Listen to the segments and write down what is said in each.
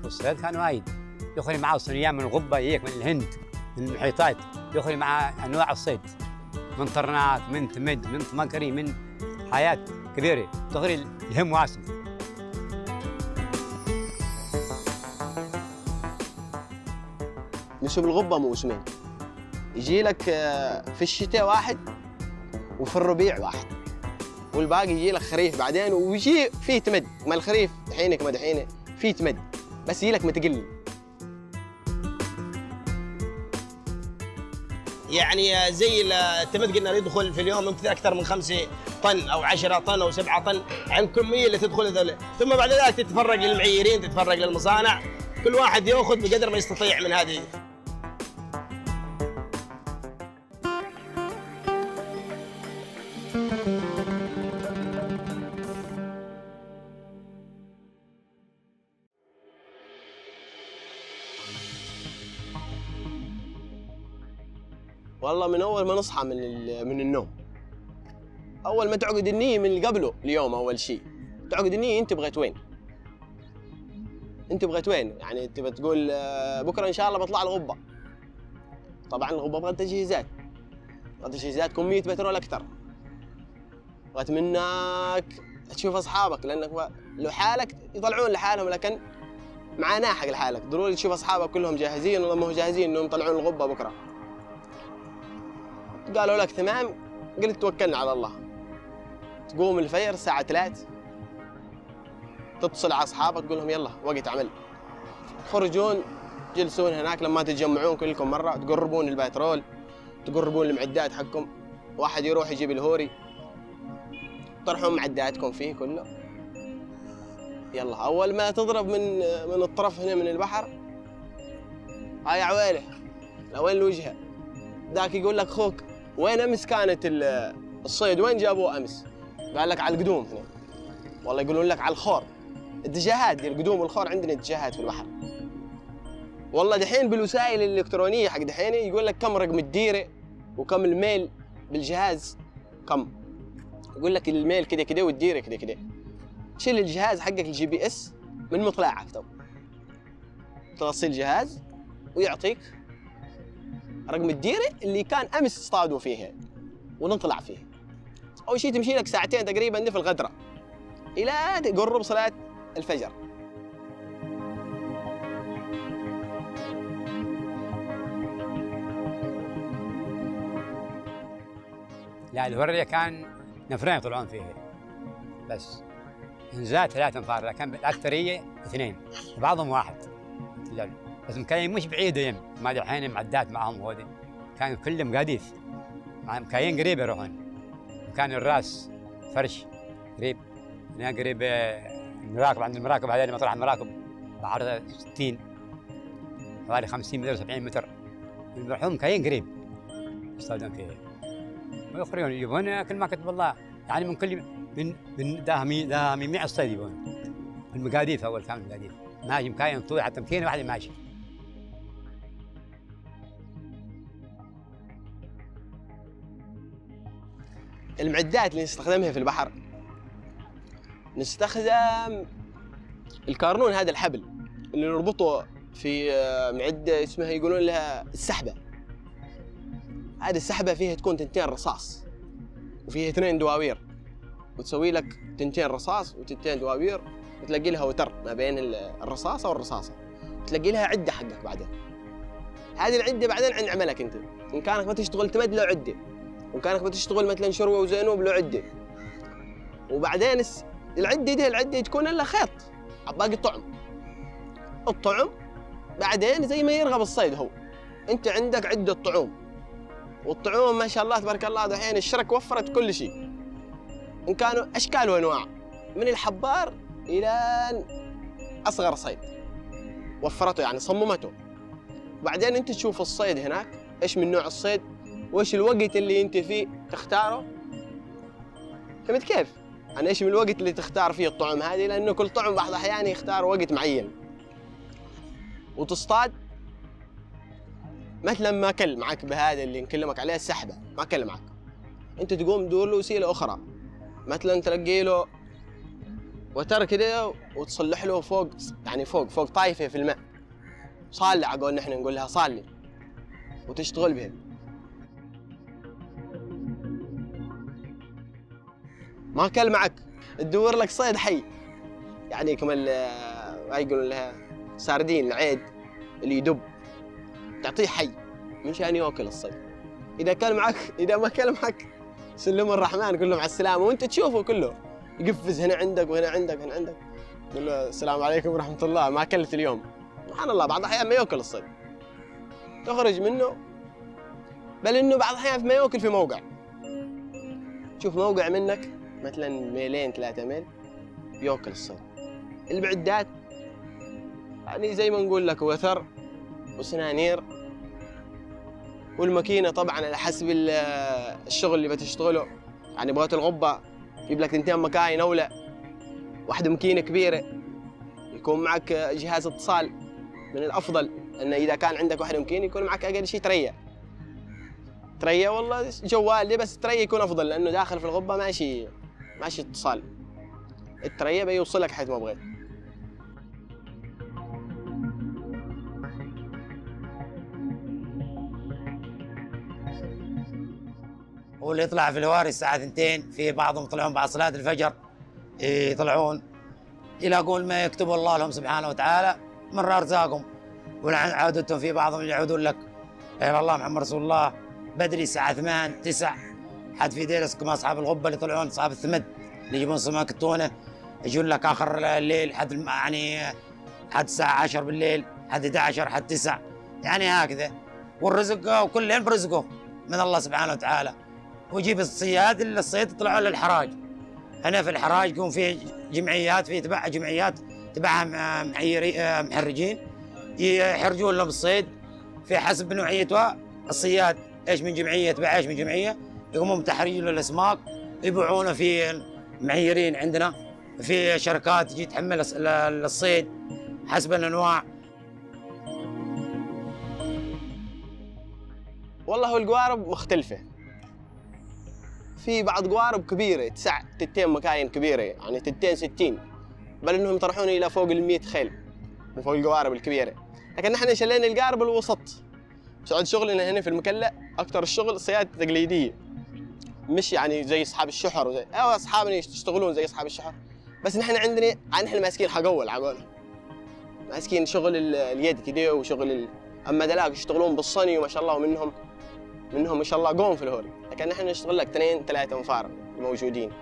الصيد كان وايد، ياخذ معاه صنيان من الغبه، يجيك من الهند، من المحيطات، ياخذ معاه انواع الصيد، من طرنات، من تمد، من طمكري، من حياه كبيره، تغري الهم واسم. موسم الغبه موسمين، يجي لك في الشتاء واحد وفي الربيع واحد، والباقي يجي لك خريف بعدين، ويجي فيه تمد، ما الخريف حينك ما دحين فيه تمد، بس يجي لك متقل. يعني زي التمد قلنا يدخل في اليوم يمكن اكثر من 5 طن او 10 طن او 7 طن عن الكميه اللي تدخل هذول، ثم بعد ذلك تتفرق للمعيرين، تتفرق للمصانع، كل واحد ياخذ بقدر ما يستطيع من هذه. والله من اول ما نصحى من النوم، اول ما تعقد النيه من اللي قبله اليوم، اول شيء تعقد النيه انت بغيت وين؟ انت بغيت وين؟ يعني انت بتقول بكره ان شاء الله بطلع الغبه. طبعا الغبه بغت تجهيزات، بغت تجهيزات كميه بترول اكثر، بغت منك تشوف اصحابك، لانك لو حالك يطلعون لحالهم، لكن معاناه حق لحالك، ضروري تشوف اصحابك كلهم جاهزين ولا ما هو جاهزين انهم يطلعون الغبه بكره. قالوا لك تمام، قلت توكلنا على الله. تقوم الفجر الساعة 3، تتصل على أصحابك تقول لهم يلا وقت عمل، تخرجون تجلسون هناك لما تتجمعون كلكم مرة، تقربون البترول، تقربون المعدات حقكم، واحد يروح يجيب الهوري، تطرحون معداتكم فيه كله. يلا أول ما تضرب من الطرف هنا من البحر، يا عويله لوين الوجهة؟ ذاك يقول لك خوك وين امس كانت الصيد، وين جابوه امس؟ قال لك على القدوم هنا، والله يقولون لك على الخور. اتجاهات دي القدوم والخور عندنا اتجاهات في البحر. والله دحين بالوسائل الالكترونيه حق دحين يقول لك كم رقم الديره وكم الميل بالجهاز، كم يقول لك الميل كده كده والديره كده كده. تشيل الجهاز حقك الجي بي اس من مطلعك، تو توصل الجهاز ويعطيك رقم الديره اللي كان امس اصطادوا فيها ونطلع فيها. اول شيء تمشي لك ساعتين تقريبا دي في الغدره الى تقرب صلاه الفجر. لا الورية كان نفرين يطلعون فيها بس، انزال 3 انفار، لكن بالاكثريه 2 وبعضهم 1 بس مكاين مش بعيده يم، ما دحين معدات معهم هودي، كانوا كلهم قاديث مع مكاين قريب يروحون. وكان الراس فرش قريب هنا قريب المراكب، عند المراكب هذول مطرح المراكب بعرض 60 حوالي 50 متر 70 متر، يروحون مكاين قريب يصطادون فيه ويخرجون يجيبون كل ما كتب الله، يعني من كل من داهمي 100 صيد يجيبون. المقاديف اول كان المقاديف ماشي مكاين طول حتى 200 واحد ماشي. المعدات اللي نستخدمها في البحر، نستخدم الكارنون، هذا الحبل اللي نربطه في معدة اسمها يقولون لها السحبة. هذه السحبة فيها تكون 2 رصاص وفيها 2 دواوير، وتسوي لك 2 رصاص و2 دواوير، وتلاقي لها وتر ما بين الرصاصة والرصاصة، وتلاقي لها عدة حقك بعدين. هذه العدة بعدين عن عملك انت، ان كانك بتشتغل تمد له عدة، وان كانك بتشتغل مثلا شروة وزينوب له عدة، وبعدين العدة تكون لها خيط باقي الطعم بعدين زي ما يرغب الصيد. هو انت عندك عدة طعوم، والطعوم ما شاء الله تبارك الله دحين الشركة وفرت كل شيء، ان كانوا اشكال وانواع من الحبار الى اصغر صيد وفرته، يعني صممته. بعدين انت تشوف الصيد هناك ايش من نوع الصيد وايش الوقت اللي انت فيه تختاره. فهمت كيف؟ يعني ايش من الوقت اللي تختار فيه الطعم هذه، لانه كل طعم بعض الاحيان يختار وقت معين. وتصطاد مثلا ما كل معك بهذا اللي نكلمك عليه السحبه، ما كل معك، انت تقوم تدور له وسيله اخرى، مثلا تلقي له وتر كده وتصلح له فوق، يعني فوق طايفه في الماء، صالة على قولنا احنا نقول لها صالة، وتشتغل بها. ما كل معك تدور لك صيد حي، يعني كمان ما يقولون لها ساردين العيد اللي يدب، تعطيه حي مشان ياكل الصيد. اذا كان معك، اذا ما كان معك سلم الرحمن كله مع السلامه، وانت تشوفه كله يقفز هنا عندك وهنا عندك وهنا عندك، تقول له السلام عليكم ورحمه الله، ما اكلت اليوم. سبحان الله، بعض الاحيان ما ياكل الصيد، تخرج منه، بل انه بعض الاحيان ما ياكل في موقع. تشوف موقع منك مثلا ميلين 3 ميل ياكل الصيد. البعدات يعني زي ما نقول لك وثر وسنانير، والماكينه طبعا على حسب الشغل اللي بتشتغله. يعني بغيت الغبه يجيب لك 2 مكاين اولى، واحده ماكينه كبيره، يكون معك جهاز اتصال. من الافضل ان اذا كان عندك واحده ماكينه يكون معك اقل شيء تريا والله جوال لي، بس تريا يكون افضل، لانه داخل في الغبه ماشي اتصال. التريا بيوصلك حيث ما بغيت. واللي يطلع في الهواري الساعة 2، في بعضهم يطلعون بعد صلاة الفجر، يطلعون يلاقون ما يكتب الله لهم سبحانه وتعالى من أرزاقهم. وعادتهم في بعضهم يعودون لك يا الله محمد رسول الله بدري الساعة 8 9. حد في ديرس كما أصحاب الغبة اللي يطلعون أصحاب الثمد اللي يجيبون سمك التونة، يجون لك آخر الليل حد يعني حد الساعة 10 بالليل، حد 11، حد 9، يعني هكذا. والرزق وكل برزقه من الله سبحانه وتعالى. ويجيب الصياد الصيد يطلعون للحراج. هنا في الحراج يكون في جمعيات، في تبع جمعيات تبعها محرجين يحرجون لهم الصيد في حسب نوعيته. الصياد ايش من جمعيه تبع ايش من جمعيه، يقومون بتحريج له الاسماك يبيعونه في معيرين عندنا، في شركات تجي تحمل الصيد حسب الانواع. والله القوارب مختلفه، في بعض قوارب كبيره تسع 2 مكاين كبيره، يعني 60، بل انهم يطرحون الى فوق ال100 خيل وفوق القوارب الكبيره. لكن نحن شلينا القارب الوسط. سعود شغلنا هنا في المكلا اكثر الشغل الصيادة التقليديه، مش يعني زي اصحاب الشحر وزي اصحابنا يشتغلون زي اصحاب الشحر، بس نحن عندنا نحن ماسكين حق اول عقولنا، ماسكين شغل اليد كده وشغل اما دلاك يشتغلون بالصني وما شاء الله، ومنهم ما شاء الله قوم في الهوري. لكن نحن نشتغل لك 2 3 انفار موجودين.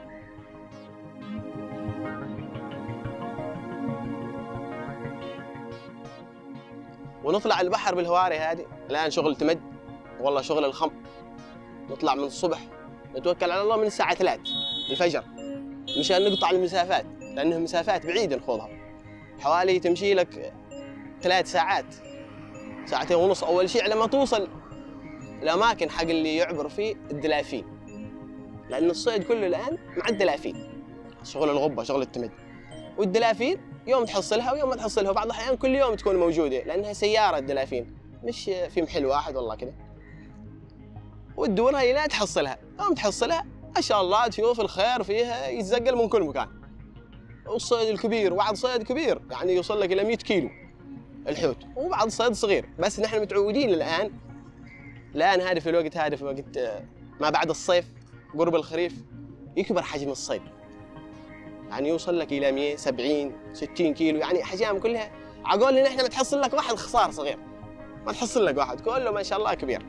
ونطلع البحر بالهواري هذه. الان شغل تمد، والله شغل الخم. نطلع من الصبح نتوكل على الله من الساعه 3 الفجر مشان نقطع المسافات، لانها مسافات بعيده نخوضها، حوالي تمشي لك 3 ساعات 2.5 ساعات اول شيء على ما توصل الاماكن حق اللي يعبر فيه الدلافين، لان الصيد كله الان مع الدلافين. شغل الغبه شغل التمد، والدلافين يوم تحصلها ويوم ما تحصلها، وبعض الاحيان كل يوم تكون موجوده لانها سياره الدلافين، مش في محل واحد والله كذا. وتدورها الى تحصلها، يوم تحصلها ما شاء الله تشوف الخير فيها يتزقل من كل مكان. والصيد الكبير، وبعض صيد كبير يعني يوصل لك الى 100 كيلو الحوت، وبعض صيد صغير. بس نحن متعودين الان هذا في الوقت هذا، في وقت ما بعد الصيف قرب الخريف يكبر حجم الصيد، يعني يوصل لك الى 170 60 كيلو، يعني احجام كلها عقول نحن ما تحصل لك واحد خصار صغير، ما تحصل لك واحد، كله ما شاء الله كبير.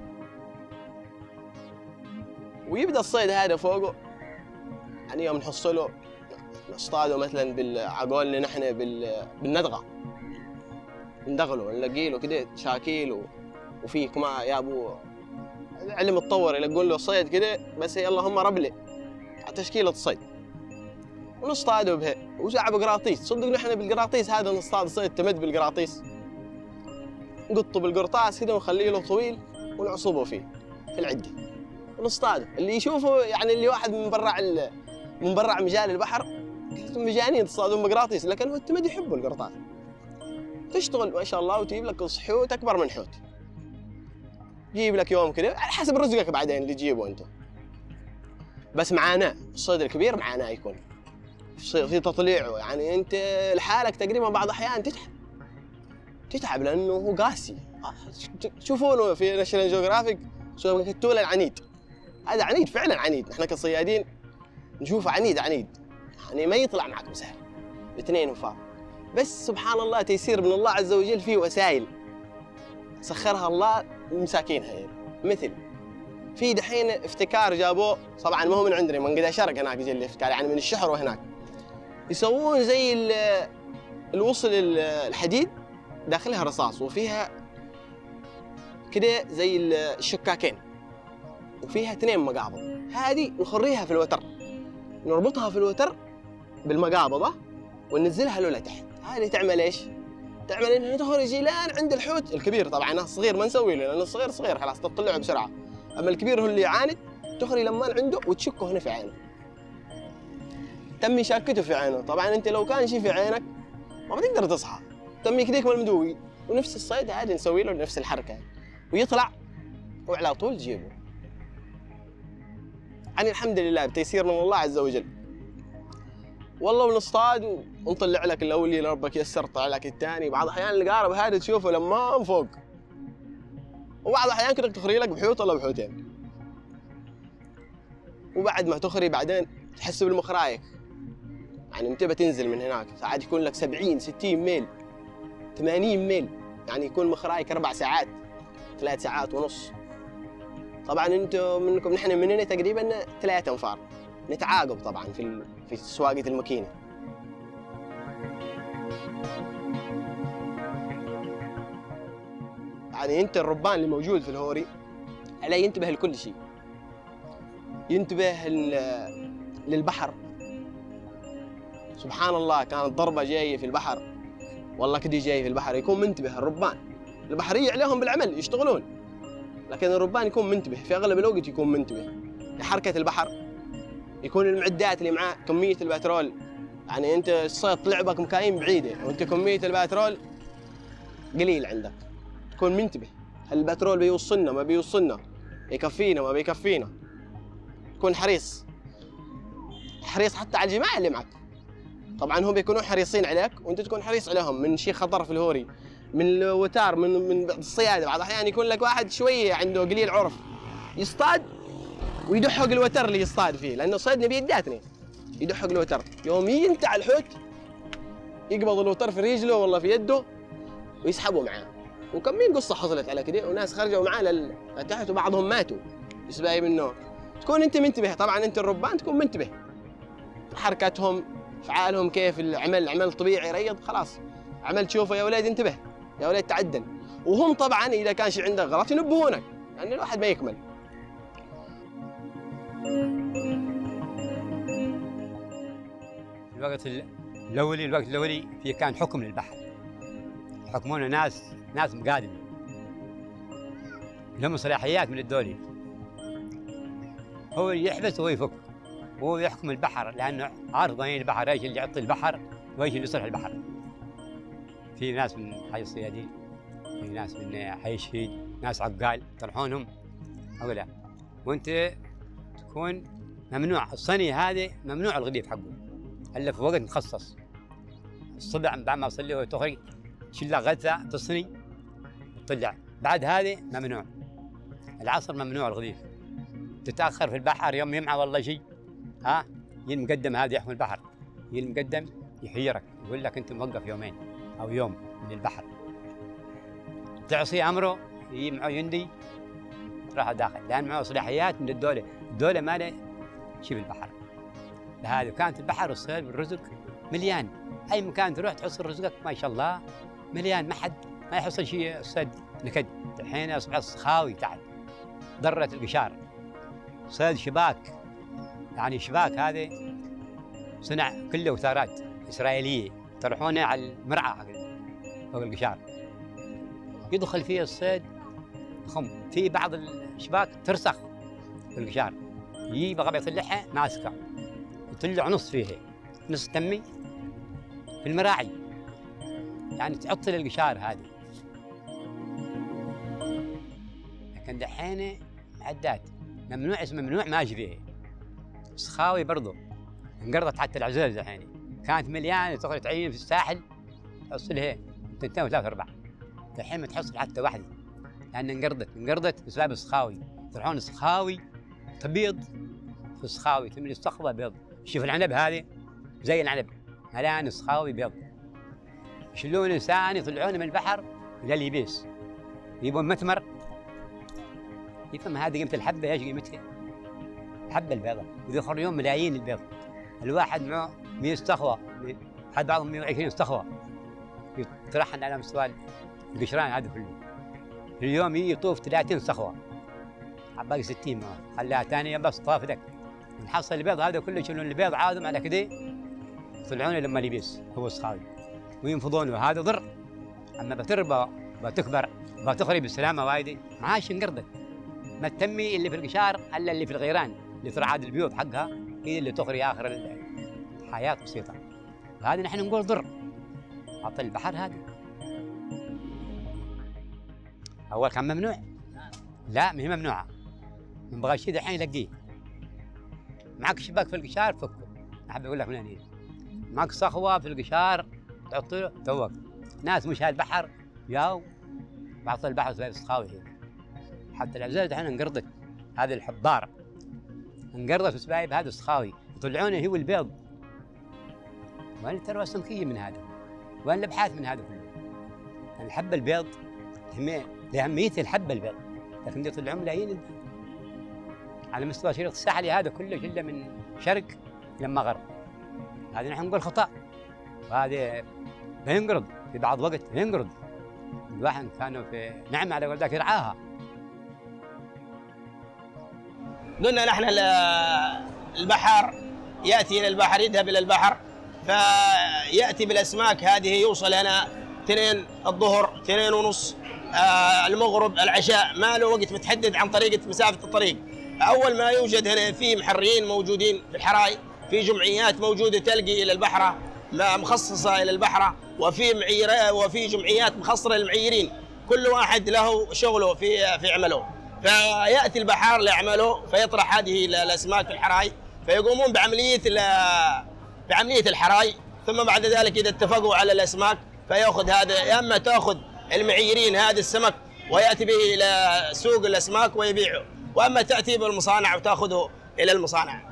ويبدا الصيد هذا فوقه، يعني يوم نحصله نصطاده مثلا بالعقولنا نحن بالندغه، ندغله نلاقي له كده شاكيل وفيه كما يا ابو العلم اتطور، يلقون له صيد كده بس هي اللهم ربله على تشكيله صيد، ونصطاده بها. وجع بقراطيس، صدق نحن بالقراطيس هذا نصطاد صيد تمد بالقراطيس، نقطه بالقرطاس كده ونخليه له طويل ونعصبه فيه في العده ونصطاده. اللي يشوفه يعني اللي واحد من برا مجال البحر مجانين تصطادون بقراطيس، لكن هو التمد يحبوا القرطاس. تشتغل ما شاء الله وتجيب لك صحوت اكبر من حوت، جيب لك يوم كده على حسب رزقك بعدين اللي تجيبه انت. بس معاناه، الصيد الكبير معاناه يكون في تطليعه، يعني انت لحالك تقريبا بعض الاحيان تتعب لانه هو قاسي. تشوفونه في ناشونال جيوغرافيك التول العنيد، هذا عنيد فعلا عنيد. نحن كصيادين نشوفه عنيد يعني ما يطلع معك بسهل. الاثنين وفار، بس سبحان الله تيسير من الله عز وجل، فيه وسائل سخرها الله للمساكين هذول. مثل في دحين افتكار جابوه، طبعا ما هو من عندنا، من قدا شرق هناك يجي الافتكار، يعني من الشحر وهناك يسوون زي الوصل الحديد داخلها رصاص وفيها كده زي الشكاكين وفيها 2 مقابض. هذه نخريها في الوتر، نربطها في الوتر بالمقابضه وننزلها له لتحت. هذه تعمل ايش؟ تعمل انها تخرج الان عند الحوت الكبير. طبعا الصغير ما نسوي له، لان الصغير صغير خلاص تطلعه بسرعه، اما الكبير هو اللي يعاند. تخري لمان عنده وتشكه هنا في عينه، تمي شاكته في عينه. طبعا انت لو كان شيء في عينك ما بتقدر تصحى، تمي كذيك من المدوي. ونفس الصيد هذا نسوي له نفس الحركه، ويطلع وعلى طول تجيبه. يعني الحمد لله بتيسير من الله عز وجل. والله ونصطاد ونطلع لك الاولي ربك يسر، طلع لك الثاني. بعض الاحيان القارب هذا تشوفه لما فوق، وبعض الاحيان كنت تخري لك بحوت ولا بحوتين. وبعد ما تخري بعدين تحس بالمخرايك، يعني انت بتنزل من هناك ساعات يكون لك 70 60 ميل 80 ميل، يعني يكون مخرايك 4 ساعات 3 ساعات ونص. طبعا انتم منكم، نحن مننا تقريبا 3 انفار، نتعاقب طبعا في سواقه الماكينه. يعني انت الربان اللي موجود في الهوري عليه ينتبه لكل شيء، ينتبه للبحر. سبحان الله كانت ضربه جايه في البحر، والله كده جاي في البحر، يكون منتبه الربان. البحريه عليهم بالعمل يشتغلون، لكن الربان يكون منتبه في اغلب الوقت، يكون منتبه لحركه البحر. يكون المعدات اللي معاه كميه البترول، يعني انت الصيد طلع بك مكاين بعيده وانت كميه البترول قليل عندك، تكون منتبه. هل البترول بيوصلنا ما بيوصلنا، يكفينا ما بيكفينا. تكون حريص حتى على الجماعه اللي معك. طبعا هم بيكونوا حريصين عليك وانت تكون حريص عليهم. من شيء خطر في الهوري، من الوتار، من الصياده. بعض الاحيان يكون لك واحد شويه عنده قليل عرف يصطاد ويدحق الوتر اللي يصطاد فيه، لانه صيدنا بيداتنا يدحق الوتر. يوم ينتع الحوت يقبض الوتر في رجله والله في يده ويسحبوا معاه. وكمين قصه حصلت على كده، وناس خرجوا معاه لتحت وبعضهم ماتوا بسبب منه. تكون انت منتبه. طبعا انت الربان تكون منتبه حركتهم، افعالهم، كيف العمل طبيعي ريض، خلاص عمل تشوفه يا ولد انتبه يا ولد تعدل. وهم طبعا اذا كان شيء عندك غلط ينبهونك، لان الواحد ما يكمل. الوقت الاولي في كان حكم للبحر، يحكمونه ناس مقادمه لهم صلاحيات من الدولة. هو يحبس وهو يفك، هو يحكم البحر، لانه عارف ضمير البحر، ايش اللي يعطي البحر وايش اللي يصلح البحر. في ناس من حي الصيادين، في ناس من حي الشهيد، ناس عقال يطرحونهم هؤلاء. وانت تكون ممنوع الصني هذا، ممنوع الغليف حقه الا في وقت مخصص. الصبح بعد ما تصلي وتخرج تشيل لك غثه تصني وتطلع، بعد هذه ممنوع. العصر ممنوع الغليف. تتاخر في البحر يوم يمعى والله شيء، يجي المقدم هذا يحمل البحر، يجي المقدم يحيرك يقول لك انت موقف يومين او يوم من البحر. تعصي امره يجي معه يندي تروح داخل، لان معه صلاحيات من الدوله. الدوله ما له شيء في البحر. لهذا كانت البحر والصيد والرزق مليان، اي مكان تروح تحصل رزقك ما شاء الله مليان، ما يحصل شيء الصيد نكد. الحين اصبح خاوي تحت ضرة القشار. صيد شباك، يعني شباك هذا صنع كله وتارات اسرائيليه يطرحونه على المرعى فوق القشار، يدخل فيه الصيد خم. في بعض الشباك ترسخ في القشار، يجي بغى يطلعها ماسكه، يطلع نص فيها، نص تمي في المراعي، يعني تعطل القشار هذه. لكن دحين معدات ممنوع، اسمه ممنوع ماشي فيها. سخاوي برضه انقرضت حتى العزوز دحين. كانت مليانه تخرج تعين في الساحل تحصلها 2 و3 4. الحين ما تحصل حتى واحده لان انقرضت بسبب السخاوي. يطلعون السخاوي تبيض في السخاوي تملي الصخبه بيض. شوف العنب هذه زي العنب مليان سخاوي بيض. يشيلون انسان يطلعونه من البحر الى اليبيس يجيبون متمر يفهم هذه قيمه الحبه ايش قيمتها؟ الحبه البيضاء ويخرجون ملايين البيض. الواحد معه 100 استخوه حد بعضهم 120 استخوه يطرحن على مستوى القشران هذا كله. في اليوم يطوف 30 استخوه باقي 60 ما خلاها ثاني يوم بس طاف ذاك. نحصل البيض هذا كله يشيلون البيض عادهم على كذا يطلعونه لما اليبيس هو السخاوي وينفضونه. وهذا ضر. اما بتربى بتكبر بتخرج بالسلامه وايدي ما عادش انقرضت. ما تتمي اللي في القشار الا اللي في الغيران اللي ترى عاد البيوت حقها هي اللي تخرج اخر الحياه بسيطه. وهذا نحن نقول ضر. عطل البحر هذا اول كان ممنوع. لا ما هي ممنوعه. من بغى شيء الحين يلقيه. معك شباك في القشار فكه. احب اقول لك من هنا معك صخوه في القشار تحط له توك. ناس مش هالبحر جاوا بعطل البحر بسبب السخاوي هنا. حتى العزاز الحين انقرضت. هذه الحباره انقرضت بسبب هذا السخاوي يطلعونه هو البيض. وين الثروه السمكيه من هذا؟ وين الابحاث من هذا كله؟ يعني الحبه البيض لأهمية الحبه البيض لكن يطلعون ملايين البيض. على مستوى شريط الساحلي هذا كله شله من شرق لما غرب. هذا نحن نقول خطأ. وهذا ينقرض في بعض وقت ينقرض. الواحد كانوا في نعمه على قولتك يرعاها. قلنا نحن البحر ياتي الى البحر يذهب الى البحر فياتي بالاسماك هذه يوصل هنا 2 الظهر 2 ونص المغرب العشاء. ما له وقت متحدد عن طريقه مسافه الطريق. اول ما يوجد هنا في محريين موجودين في الحراي في جمعيات موجوده تلقي الى البحره مخصصه الى البحره وفي جمعيات مخصصه للمعيرين. كل واحد له شغله في عمله. فياتي البحار لعمله فيطرح هذه الاسماك في الحراي فيقومون بعمليه الحراي. ثم بعد ذلك اذا اتفقوا على الاسماك فياخذ هذا يا اما تاخذ المعيرين هذا السمك وياتي به الى سوق الاسماك ويبيعه واما تاتي بالمصانع وتاخذه الى المصانع.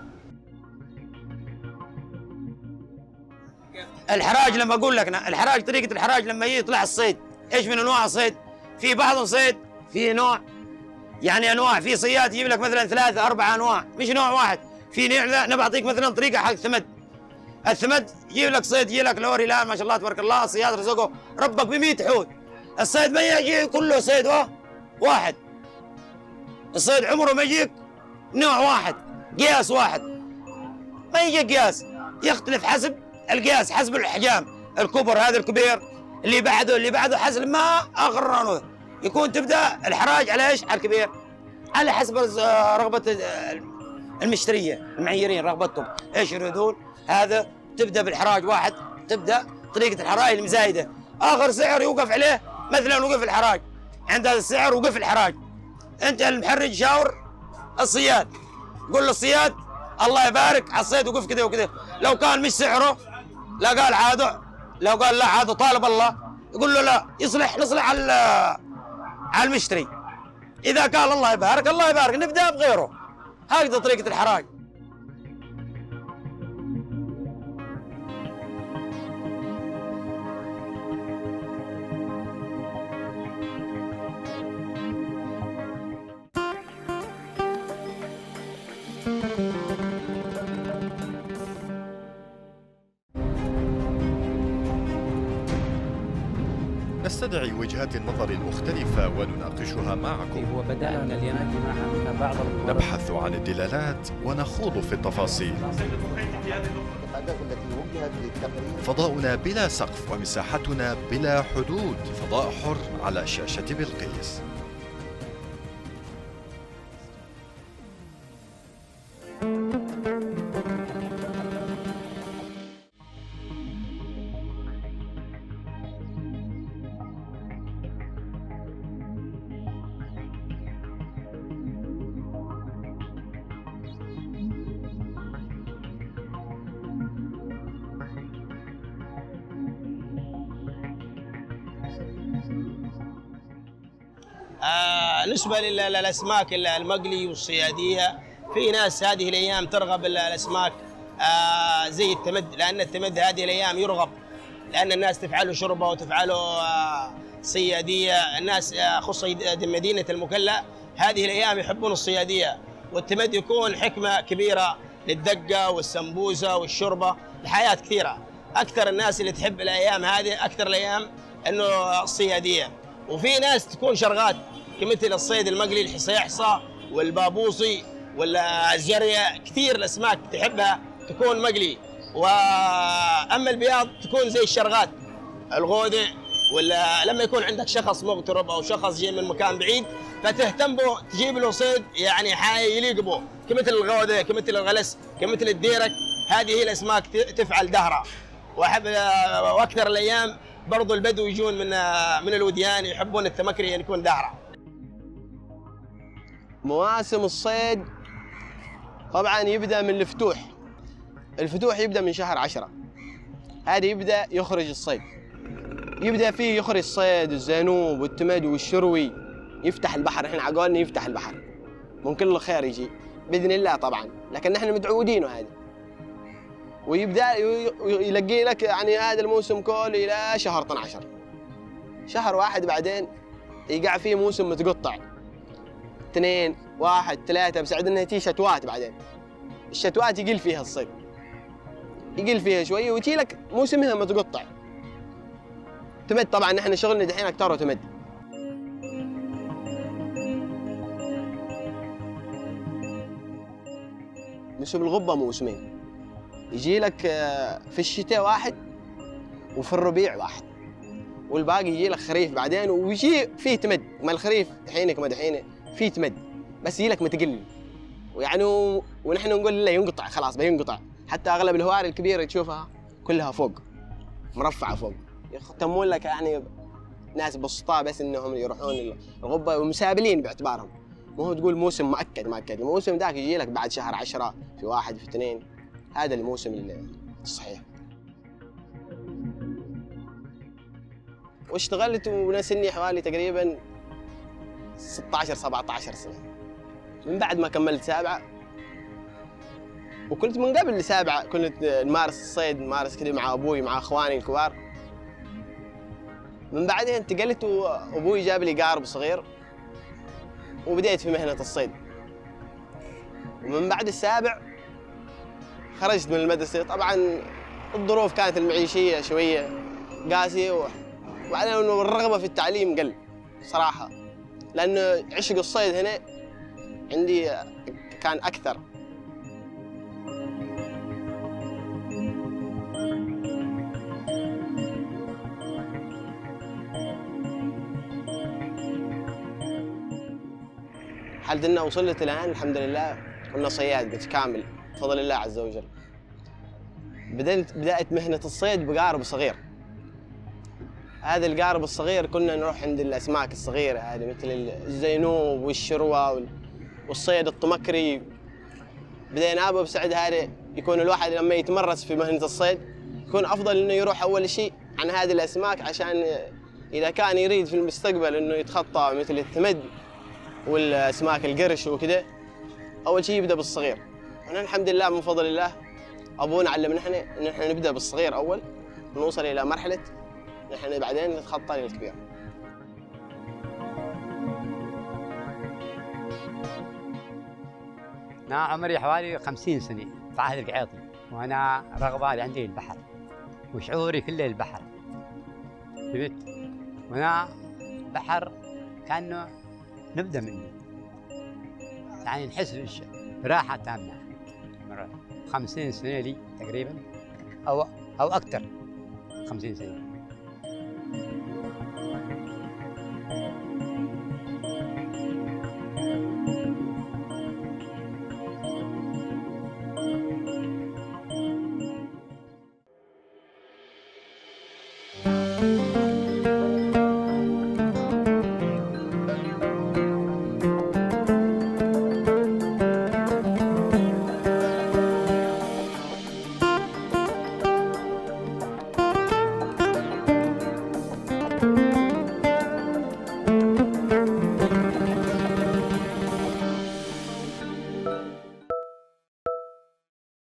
الحراج لما اقول لك الحراج طريقه الحراج لما يطلع الصيد ايش من انواع الصيد؟ في بعض صيد في نوع يعني انواع. في صياد يجيب لك مثلا 3 4 انواع مش نوع واحد. في نوع لا انا بعطيك مثلا طريقه حق الثمد. الثمد يجيب لك صيد يجي لك لوري لا ما شاء الله تبارك الله الصياد رزقه ربك ب100 حوت. الصيد ما يجي كله صيد واحد. الصيد عمره ما يجيك نوع واحد قياس واحد. ما يجي قياس يختلف حسب القياس حسب الاحجام. الكبر هذا الكبير اللي بعده حسب ما اخر رانوه يكون تبدا الحراج على ايش؟ على الكبير على حسب رغبه المشتريه المعيرين رغبتهم ايش يريدون. هذا تبدا بالحراج واحد تبدا طريقه الحراج المزايده اخر سعر يوقف عليه مثلا وقف الحراج عند هذا السعر وقف الحراج. انت المحرج شاور الصياد قول للصياد الله يبارك على الصيد وقف كذا وكذا. لو كان مش سعره لا قال عاده لو قال لا عاده طالب الله يقول له لا نصلح على المشتري. اذا قال الله يبارك نبدا بغيره. هكذا طريقه الحراج. نستدعي وجهات النظر المختلفة ونناقشها معكم. وبدأنا لنأتي مع بعض نبحث عن الدلالات ونخوض في التفاصيل. فضاؤنا بلا سقف ومساحتنا بلا حدود. فضاء حر على شاشة بلقيس. بالنسبه للاسماك المقلي والصياديه، في ناس هذه الايام ترغب الاسماك زي التمد، لان التمد هذه الايام يرغب، لان الناس تفعله شوربه وتفعله صياديه. الناس خصوصا مدينه المكلا هذه الايام يحبون الصياديه، والتمد يكون حكمه كبيره للدقه والسمبوسه والشوربه، الحياه كثيره. اكثر الناس اللي تحب الايام هذه اكثر الايام انه الصياديه. وفي ناس تكون شرغات كمثل الصيد المقلي، الحصيحصه والبابوصي والزريه، كثير الاسماك تحبها تكون مقلي. واما البياض تكون زي الشرغات، الغوذه، ولا لما يكون عندك شخص مغترب او شخص جاي من مكان بعيد فتهتم به، تجيب له صيد يعني يليق به، كمثل الغوذه، كمثل الغلس، كمثل الديرك. هذه هي الاسماك تفعل دهره. واكثر الايام برضو البدو يجون من الوديان يحبون التمكري ان يكون دهره. مواسم الصيد طبعا يبدا من الفتوح. الفتوح يبدا من شهر 10، هذا يبدا يخرج الصيد، يبدا فيه يخرج الصيد، الزانوب والتمد والشروي، يفتح البحر. احنا عقولنا يفتح البحر من كل خير يجي باذن الله طبعا، لكن نحن متعودينه هذا. ويبدا يلقي لك يعني هذا الموسم كله الى شهر 12، شهر واحد بعدين يقع فيه موسم متقطع 2 1 3، بس عندنا تي شتوات. بعدين الشتوات يقل فيها الصيد، يقل فيها شويه ويجي لك موسمها متقطع. تمد طبعا نحن شغلنا دحين اكثر تمد. موسم الغبه موسمين، يجي لك في الشتاء واحد وفي الربيع واحد، والباقي يجي لك خريف بعدين، ويجي فيه تمد. ما الخريف دحينك ما دحين فيه تمد، بس يجي لك متقل ويعني ونحن نقول لا ينقطع، خلاص بينقطع. حتى اغلب الهواري الكبيره تشوفها كلها فوق مرفعه فوق، يختمون لك يعني ناس بسطاء بس انهم يروحون الغبه ومسابلين باعتبارهم. مو هو تقول موسم مؤكد، الموسم ذاك يجي لك بعد شهر 10 في 1 في 2، هذا الموسم الصحيح. واشتغلت وانا سني حوالي تقريبا 16 17 سنه. من بعد ما كملت 7، وكنت من قبل 7 كنت نمارس الصيد، نمارس كذا مع ابوي مع اخواني الكبار. من بعدها انتقلت وابوي جاب لي قارب صغير وبديت في مهنه الصيد. ومن بعد 7 خرجت من المدرسه. طبعا الظروف كانت المعيشيه شويه قاسيه، وبعدين الرغبه في التعليم قل صراحه، لأن عشق الصيد هنا عندي كان أكثر. حد إنه وصلت الآن الحمد لله كنا صياد متكامل بفضل الله عز وجل. بدأت مهنة الصيد بقارب صغير. هذا القارب الصغير كنا نروح عند الأسماك الصغيرة هذه مثل الزينوب والشروة والصيد الطمكري. بدينا به بسعد هذا يكون الواحد لما يتمرس في مهنة الصيد يكون أفضل إنه يروح أول شيء عن هذه الأسماك، عشان إذا كان يريد في المستقبل إنه يتخطى مثل التمد والأسماك القرش وكذا، أول شيء يبدأ بالصغير. أنا الحمد لله من فضل الله أبونا علمنا إن إحنا نبدأ بالصغير أول، نوصل إلى مرحلة نحن بعدين نتخطى للكبير. أنا عمري حوالي 50 سنة في عهد القعيطي، وأنا رغبة عندي البحر وشعوري كله البحر. فهمت؟ وأنا البحر كأنه نبدأ منه، يعني نحس براحة تامة. 50 سنة لي تقريبا أو أكثر 50 سنة.